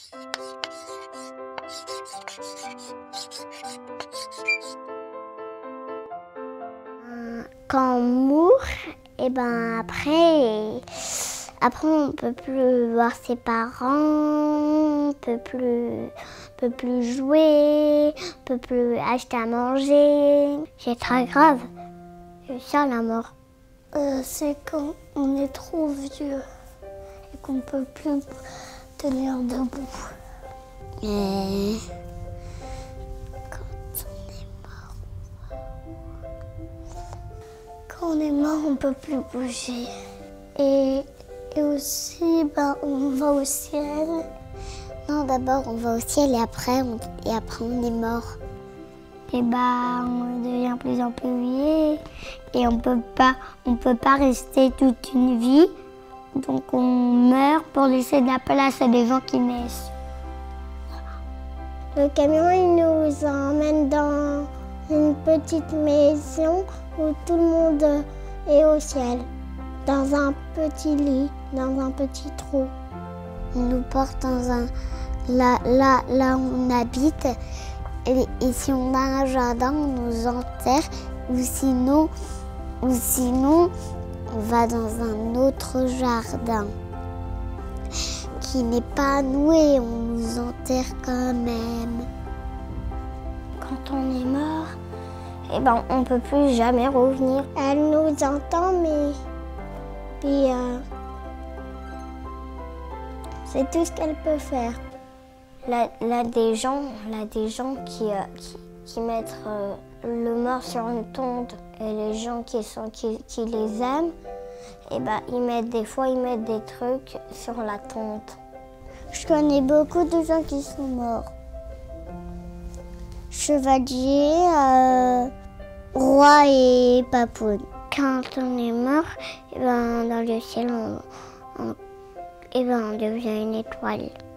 Quand on mourt, et ben après on peut plus voir ses parents, on peut plus jouer, on peut plus acheter à manger. C'est très grave. C'est ça la mort. C'est quand on est trop vieux et qu'on peut plus tenir debout. Et quand on est mort, on peut plus bouger. Et aussi, on va au ciel. Non, d'abord on va au ciel et après on est mort. Et on devient de plus en plus vieux et on peut pas rester toute une vie. Donc on meurt pour laisser de la place à des gens qui naissent. Le camion, il nous emmène dans une petite maison où tout le monde est au ciel. Dans un petit lit, dans un petit trou. On nous porte là où on habite. Et si on a un jardin, on nous enterre. Ou sinon, on va dans un autre jardin qui n'est pas à nous et on nous enterre quand même. Quand on est mort, on peut plus jamais revenir. Elle nous entend, mais c'est tout ce qu'elle peut faire. Là, des gens qui mettent le mort sur une tombe et les gens qui les aiment, des fois ils mettent des trucs sur la tombe. Je connais beaucoup de gens qui sont morts. Chevalier, roi et papoune. Quand on est mort, dans le ciel, on devient une étoile.